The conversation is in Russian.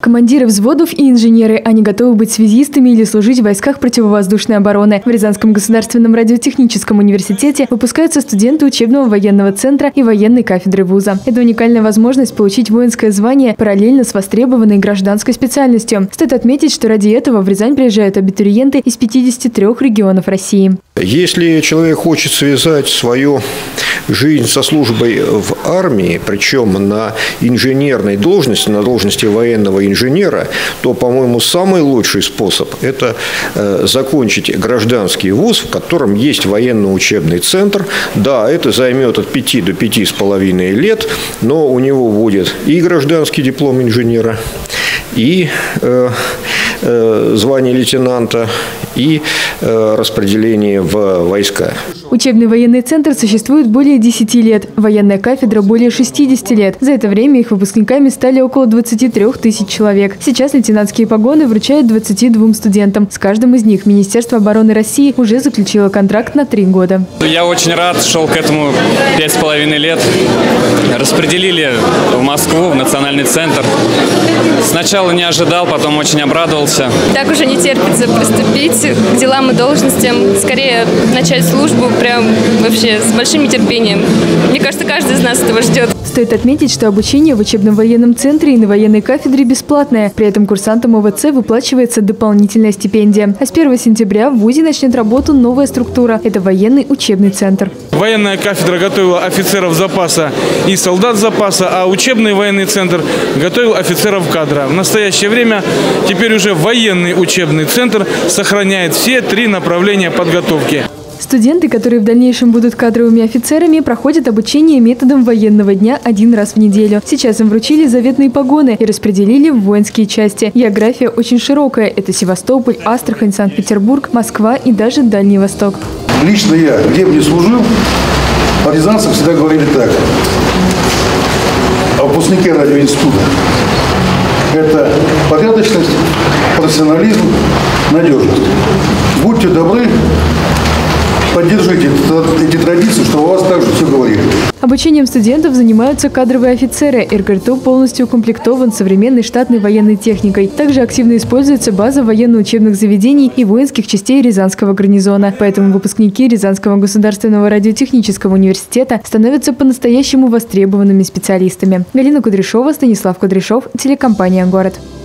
Командиры взводов и инженеры, они готовы быть связистами или служить в войсках противовоздушной обороны. В Рязанском государственном радиотехническом университете выпускаются студенты учебного военного центра и военной кафедры вуза. Это уникальная возможность получить воинское звание параллельно с востребованной гражданской специальностью. Стоит отметить, что ради этого в Рязань приезжают абитуриенты из 53 регионов России. Если человек хочет связать свою жизнь со службой в армии, причем на инженерной должности, на должности военного инженера, то, по-моему, самый лучший способ – это закончить гражданский вуз, в котором есть военно-учебный центр. Да, это займет от 5 до 5,5 лет, но у него будет и гражданский диплом инженера, и звание лейтенанта, и распределение в войска. Учебный военный центр существует более 10 лет, военная кафедра более 60 лет. За это время их выпускниками стали около 23 тысяч человек. Сейчас лейтенантские погоны вручают 22 студентам. С каждым из них Министерство обороны России уже заключило контракт на 3 года. Я очень рад, шел к этому 5,5 лет. Распределили в Москву, в национальный центр. Сначала не ожидал, потом очень обрадовался. Так уже не терпится приступить к делам и должностям, скорее начать службу прям вообще с большим нетерпением. Мне кажется, каждый из нас этого ждет. Стоит отметить, что обучение в учебном военном центре и на военной кафедре бесплатное. При этом курсантам ОВЦ выплачивается дополнительная стипендия. А с 1 сентября в ВУЗе начнет работу новая структура – это военный учебный центр. Военная кафедра готовила офицеров запаса и солдат запаса, а учебный военный центр готовил офицеров кадра. В настоящее время теперь уже военный учебный центр сохраняет все 3 направления подготовки. Студенты, которые в дальнейшем будут кадровыми офицерами, проходят обучение методом военного дня 1 раз в неделю. Сейчас им вручили заветные погоны и распределили в воинские части. География очень широкая. Это Севастополь, Астрахань, Санкт-Петербург, Москва и даже Дальний Восток. Лично я, где бы ни служил, о рязанцах всегда говорили так. О выпускнике радиоинститута. Это порядочность, профессионализм, надежность. Будьте добры, поддержите эти традиции, чтобы о вас также все говорили. Обучением студентов занимаются кадровые офицеры. РГРТУ полностью укомплектован современной штатной военной техникой. Также активно используется база военно-учебных заведений и воинских частей Рязанского гарнизона. Поэтому выпускники Рязанского государственного радиотехнического университета становятся по-настоящему востребованными специалистами. Галина Кудряшова, Станислав Кудряшов, телекомпания «Город».